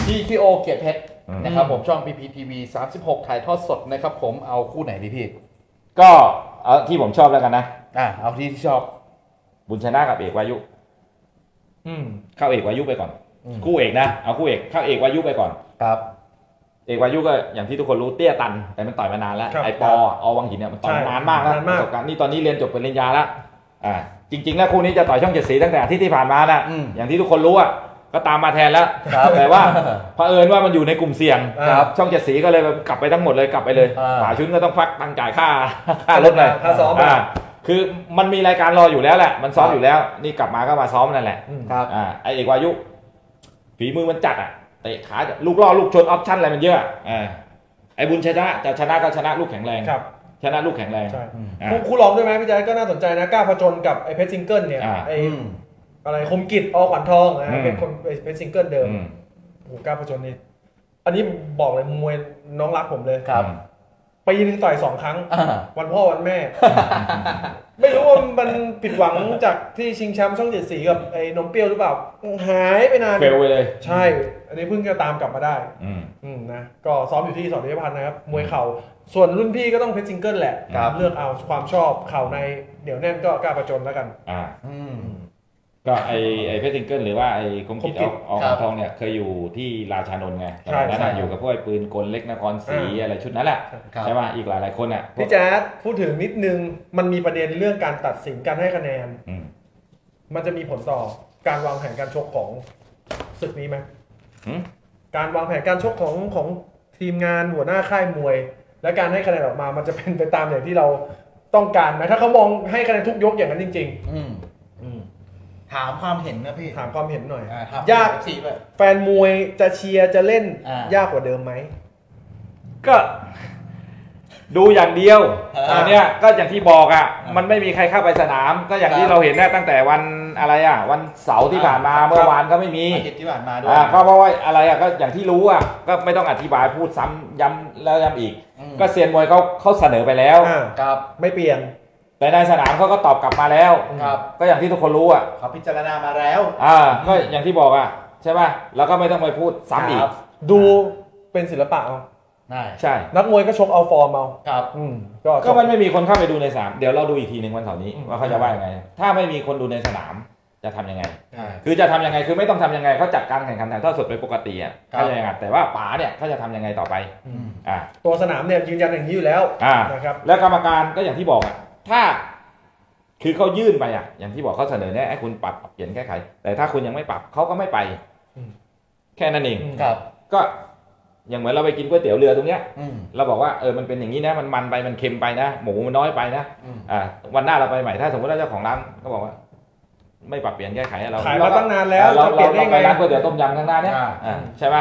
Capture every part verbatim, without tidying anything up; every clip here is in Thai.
พี เค โอ เกียรติเพชรนะครับผมช่อง พี พี ที วี สามสิบหกถ่ายทอดสดนะครับผมเอาคู่ไหนดีพี่ก็เอาที่ผมชอบแล้วกันนะอ่าเอาที่ที่ชอบบุญชนะกับเอกวายุอืมเข้าเอกวายุไปก่อนคู่เอกนะเอาคู่เอกเข้าเอกวายุไปก่อนครับเอกวายุก็อย่างที่ทุกคนรู้เตี้ยตันแต่มันต่อยมานานแล้วไอปออวังหินเนี่ยมันต่อยนานมากแล้วประสบการณ์นี่ตอนนี้เรียนจบปริญญาแล้วอ่าจริงๆแล้วคู่นี้จะต่อยช่องเจ็ดสีตั้งแต่อาทิตย์ที่ผ่านมานะอย่างที่ทุกคนรู้อ่ะก็ตามมาแทนแล้วแต่ว่าเผอิญว่ามันอยู่ในกลุ่มเสี่ยงช่องเจ็ดสีก็เลยกลับไปทั้งหมดเลยกลับไปเลยป่าชุนก็ต้องฟักตังจ่ายค่าค่ารถเลยค่าซ้อมคือมันมีรายการรออยู่แล้วแหละมันซ้อมอยู่แล้วนี่กลับมาก็มาซ้อมนั่นแหละครับอ่าไอเอกวายุฝีมือมันจัดอ่ะเตะขาลูกล่อลูกชนออปชั่นอะไรมันเยอะอ่าไอบุญชนะจะชนะก็ชนะลูกแข็งแรงชนะลูกแข็งแรงใช่คู่รองด้วยไหมพี่แจ๊คก็น่าสนใจนะกล้าผจญกับไอเพชรซิงเกิลเนี่ยไออะไรคมกิจอขวัญทองนะเป็นคนเป็นซิงเกิลเดิมโอ้กล้าผจญนี่อันนี้บอกเลยมวยน้องรักผมเลยครับปีนึงต่อยสองครั้งวันพ่อวันแม่ไม่รู้ว่ามันผิดหวังจากที่ชิงแชมป์ช่องเจ็ดสีกับไอ้นมเปรี้ยวหรือเปล่าหายไปนานเฟลไปเลยใช่อันนี้เพิ่งจะตามกลับมาได้อืมนะก็ซ้อมอยู่ที่สอนเทพพันธ์นะครับมวยเข่าส่วนรุ่นพี่ก็ต้องเพชรซิงเกิลแหละเลือกเอาความชอบเข่าในเหนียวแน่นก็กล้าผจญแล้วกันอ่าก็ไอไอเพชรซิงเกิลหรือว่าไอคมกิจเอาเอาทองเนี่ยเคยอยู่ที่ราชานนท์ไงตอนนั้นอยู่กับพวกไอปืนกลเล็กนครศรีอะไรชุดนั้นแหละใช่ไหมอีกหลายหลายคนอ่ะพี่แจ๊ดพูดถึงนิดนึงมันมีประเด็นเรื่องการตัดสินการให้คะแนนมันจะมีผลต่อการวางแผนการชกของศึกนี้ไหมการวางแผนการชกของของทีมงานหัวหน้าค่ายมวยและการให้คะแนนออกมามันจะเป็นไปตามอย่างที่เราต้องการไหมถ้าเขามองให้คะแนนทุกยกอย่างนั้นจริงๆอืมอืมถามความเห็นนะพี่ถามความเห็นหน่อยยากแฟนมวยจะเชียร์จะเล่นยากกว่าเดิมไหมก็ดูอย่างเดียวอันเนี้ยก็อย่างที่บอกอ่ะมันไม่มีใครเข้าไปสนามก็อย่างที่เราเห็นได้ตั้งแต่วันอะไรอ่ะวันเสาร์ที่ผ่านมาเมื่อวานก็ไม่มีอาทิตย์ที่ผ่านมาด้วยก็เพราะว่าอะไรอ่ะก็อย่างที่รู้อ่ะก็ไม่ต้องอธิบายพูดซ้ำย้ำแล้วย้ำอีกก็เซียนมวยเขาเขาเสนอไปแล้วครับไม่เปลี่ยนแต่ในสนามเขาก็ตอบกลับมาแล้วครับก็อย่างที่ทุกคนรู้อ่ะเขาพิจารณามาแล้วอ่าก็อย่างที่บอกอ่ะใช่ป่ะแล้วก็ไม่ต้องไปพูดซ้ำอีกดูเป็นศิลปะเอาใช่นักมวยก็ชกเอาฟอร์มเอาครับอืมก็ก็มันไม่มีคนเข้าไปดูในสนามเดี๋ยวเราดูอีกทีหนึ่งวันเสาร์นี้ว่าเขาจะว่ายังไงถ้าไม่มีคนดูในสนามจะทำยังไงคือจะทำยังไงคือไม่ต้องทำยังไงเขาจัดการแข่งขันถ่ายทอดสดไปปกติอ่ะเขาจะยังไงแต่ว่าป๋าเนี่ยเขาจะทำยังไงต่อไปอ่าตัวสนามเนี่ยยืนยันอย่างนี้อยู่แล้วนะครับแล้วกรรมการก็อย่างที่บอกอ่ะถ้าคือเขายื่นไปอ่ะอย่างที่บอกเขาเสนอเนี่ยให้คุณปรับเปลี่ยนแก้ไขแต่ถ้าคุณยังไม่ปรับเขาก็ไม่ไปแค่นั้นเองครับก็อย่างเหมือนเราไปกินก๋วยเตี๋ยวเรือตรงเนี้ยเราบอกว่าเออมันเป็นอย่างนี้นะมันมันไปมันเค็มไปนะหมูมันน้อยไปนะอ่าวันหน้าเราไปใหม่ถ้าสมมติว่าเจ้าของร้านก็บอกว่าไม่ปรับเปลี่ยนแก้ไขเราขายมาตั้งนานแล้วเราเราไปร้านก๋วยเตี๋ยวต้มยำข้างหน้าเนี้ยอ่าใช่ไหม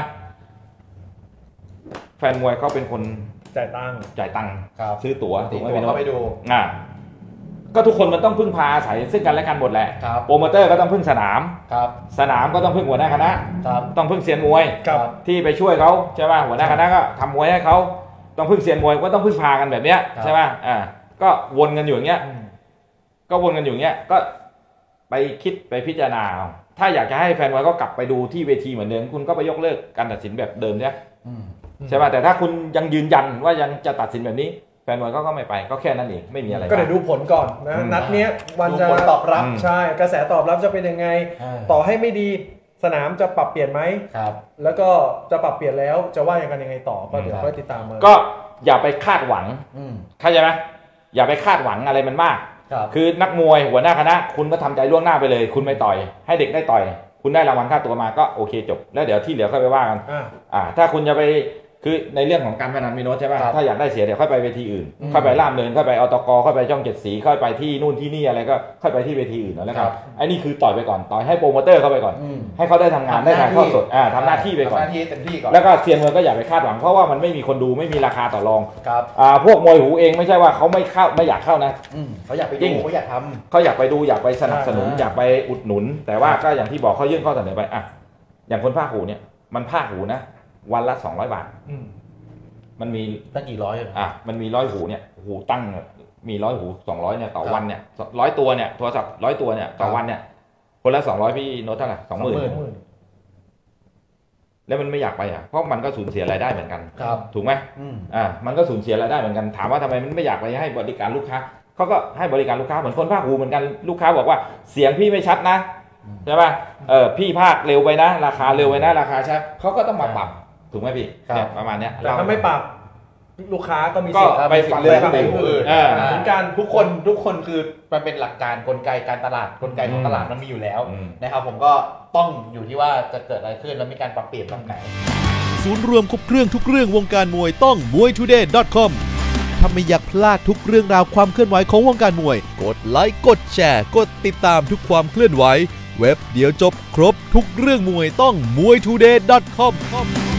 แฟนมวยเขาเป็นคนจ่ายตังค์จ่ายตังค์ซื้อตั๋วถูกไหมเขาไปดูอ่าก็ทุกคนมันต้องพึ่งพาอาศัยซึ่งกันและกันหมดแหละโปรโมเตอร์ก็ต้องพึ่งสนามสนามก็ต้องพึ่งหัวหน้าคณะต้องพึ่งเซียนมวยที่ไปช่วยเขาใช่ป่ะหัวหน้าคณะก็ทำมวยให้เขาต้องพึ่งเซียนมวยก็ต้องพึ่งพากันแบบเนี้ยใช่ป่ะอ่าก็วนกันอยู่อย่างเงี้ยก็วนกันอยู่อย่างเงี้ยก็ไปคิดไปพิจารณาถ้าอยากจะให้แฟนมวยก็กลับไปดูที่เวทีเหมือนเดิมคุณก็ไปยกเลิกการตัดสินแบบเดิมใช่ใช่ป่ะแต่ถ้าคุณยังยืนยันว่ายังจะตัดสินแบบนี้แฟนบอลก็ไม่ไปก็แค่นั้นเองไม่มีอะไรก็เดี๋ยวดูผลก่อนนะนัดนี้วันจะตอบรับใช่กระแสตอบรับจะเป็นยังไงต่อให้ไม่ดีสนามจะปรับเปลี่ยนไหมครับแล้วก็จะปรับเปลี่ยนแล้วจะว่ายังไงยังไงต่อก็เดี๋ยวค่อยติดตามมาก็อย่าไปคาดหวังเข้าใจไหมอย่าไปคาดหวังอะไรมันมากคือนักมวยหัวหน้าคณะคุณก็ทำใจล่วงหน้าไปเลยคุณไม่ต่อยให้เด็กได้ต่อยคุณได้รางวัลค่าตัวมาก็โอเคจบแล้วเดี๋ยวที่เหลือค่อยไปว่ากันอ่าถ้าคุณจะไปคือในเรื่องของการพนันมีโน้ตใช่ไหมถ้าอยากได้เสียเดี๋ยวค่อยไปเวทีอื่นค่อยไปล่ามเนินค่อยไปอตกค่อยไปช่องเจ็ดสีค่อยไปที่นู่นที่นี่อะไรก็ค่อยไปที่เวทีอื่นแล้วครับไอ้นี่คือต่อยไปก่อนต่อยให้โปรโมเตอร์เข้าไปก่อนให้เขาได้ทำงานได้ถ่ายทอดสดอ่าทำหน้าที่ไปก่อนแล้วก็เซียนมวยก็อย่าไปคาดหวังเพราะว่ามันไม่มีคนดูไม่มีราคาต่อรองอ่าพวกมวยหูเองไม่ใช่ว่าเขาไม่เข้าไม่อยากเข้านะเขาอยากไปดูเขาอยากทำเขาอยากไปดูอยากไปสนับสนุนอยากไปอุดหนุนแต่ว่าก็อย่างที่บอกเขายื่นข้อเสนอไปอ่ะอย่างคนภาคหูเนี่ยมันภาคหูนะวันละสองร้อยบาทมันมีตั้งกี่ร้อยอ่ะมันมีร้อยหูเนี่ยหูตั้งมีร้อยหูสองร้อยเนี่ยต่อวันเนี่ยร้อยตัวเนี่ยโทรศัพท์ร้อยตัวเนี่ยต่อวันเนี่ยคนละสองร้อยพี่โน้ตเท่าไหร่สองหมื่นแล้วมันไม่อยากไปอ่ะเพราะมันก็สูญเสียรายได้เหมือนกันครับถูกไหมอ่ามันก็สูญเสียรายได้เหมือนกันถามว่าทำไมมันไม่อยากไปให้บริการลูกค้าเขาก็ให้บริการลูกค้าเหมือนคนภาคหูเหมือนกันลูกค้าบอกว่าเสียงพี่ไม่ชัดนะใช่ป่ะเออพี่ภาคเร็วไปนะราคาเร็วไปนะราคาใช่เขาก็ต้องมาปรับถูกไหมพี่เนี่ยประมาณเนี้ยแต่ถ้าไม่ปรับลูกค้าก็มีก็สิทธิ์ไปเลือกไปผู้อื่นเหมือนกันทุกคนทุกคนคือมันเป็นหลักการกลไกการตลาดกลไกของตลาดมันมีอยู่แล้วนะครับผมก็ต้องอยู่ที่ว่าจะเกิดอะไรขึ้นแล้วมีการปรับเปลี่ยนแบบไหนศูนย์รวมครบเครื่องทุกเรื่องวงการมวยต้องมวยทูเดย์ ดอท คอม ถ้าไม่อยากพลาดทุกเรื่องราวความเคลื่อนไหวของวงการมวยกดไลค์กดแชร์กดติดตามทุกความเคลื่อนไหวเว็บเดียวจบครบทุกเรื่องมวยต้องมวยทูเดย์ ดอท คอม